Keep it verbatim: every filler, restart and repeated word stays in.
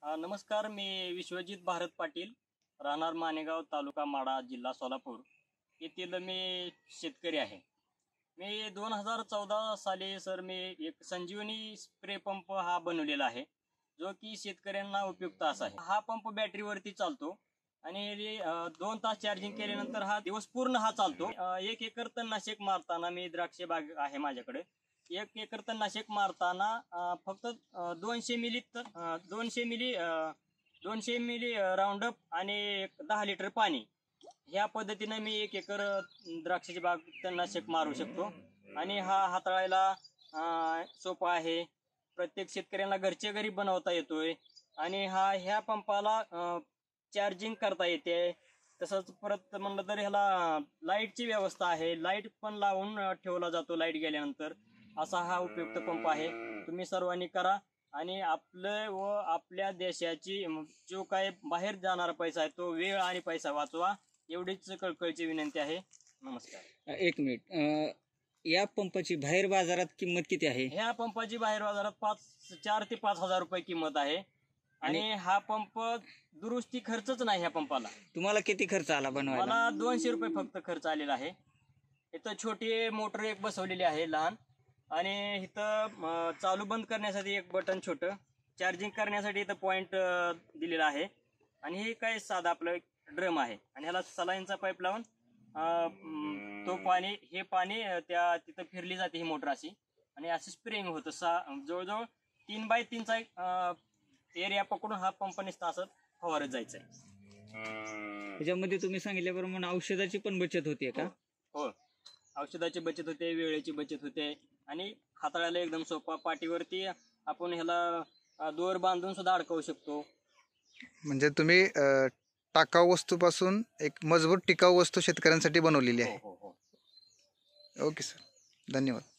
अ, नमस्कार. मी विश्वजित भारत पाटील, राहणार मानेगाव, तालुका माढा, जिल्हा सोलापूर येथील मी शेतकरी आहे. मी दोन हजार चौदा साली सर मी एक संजीवनी स्प्रे पंप हा बनवलेला आहे, जो की शेतकऱ्यांना उपयुक्त असा आहे. हा पंप बॅटरीवरती चालतो आणि अ, दोन तास चार्जिंग केल्यानंतर हा दिवस पूर्ण हा चालतो. अ, एक एकर तणनाशक मारताना मी द्राक्ष बाग आहे माझ्याकडे. एक एकर तणनाशक मारताना अ, फक्त अ, दोनशे मिली त- अ, दोनशे मिली अ, दोनशे मिली राऊंडअप आणि एक दहा लिटर पाणी, ह्या पद्धतीने मी एक एकर अ, द्राक्षाची बाग तणनाशक मारू शकतो. आणि हा हाताळायला अ, सोपा आहे. प्रत्येक शेतकऱ्यांना घरच्या घरी बनवता येतोय. आणि हा ह्या पंपाला चार्जिंग करता येते. तसंच परत म्हणलं तर ह्याला लाईटची व्यवस्था आहे. लाईट पण लावून अ, ठेवला जातो लाईट गेल्यानंतर. असा हा उपयुक्त पंप आहे. तुम्ही सर्वांनी करा आणि आपलं व आपल्या देशाची म, जो काय बाहेर जाणारा पैसा आहे तो वेळ आणि पैसा वाचवा, एवढीच कळकळीची विनंती आहे. नमस्कार. एक मिनिट अ, या पंपाची बाहेर बाजारात किंमत किती आहे? ह्या पंपाची बाहेर बाजारात पाच चार ते पाच हजार रुपये किंमत आहे. आणि हा पंप दुरुस्ती खर्चच नाही ह्या पंपाला. तुम्हाला किती खर्च आला बनवायला? मला दोनशे रुपये फक्त खर्च आलेला आहे. इथं छोटी मोटर एक बसवलेली आहे लहान, आणि इथं अं, चालू बंद करण्यासाठी एक बटन छोटं, चार्जिंग करण्यासाठी इथं पॉइंट दिलेला आहे. आणि हे काय साधा आपलं ड्रम आहे, आणि ह्याला सलाईनचा पाईप लावून अं, तो पाणी हे पाणी अं, त्या तिथं फिरली जाते ही मोटर अशी, आणि असं स्प्रेइंग होतं. सहा जवळजवळ तीन बाय तीनचा एक एरिया पकडून हा पंप नुसता असं फवारत जायचं आहे. त्याच्यामध्ये तुम्ही सांगितल्याप्रमाणे औषधाची पण बचत होते का? हो, औषधाची बचत होते, वेळेची बचत होते, आणि हाताळायला एकदम सोपा. पाठीवरती आपण ह्याला अ, दोर बांधून सुद्धा अडकवू शकतो. म्हणजे तुम्ही अ, टाकाऊ वस्तूपासून एक मजबूत टिकाऊ वस्तू शेतकऱ्यांसाठी बनवलेली हो आहे. हो हो ओके सर, धन्यवाद.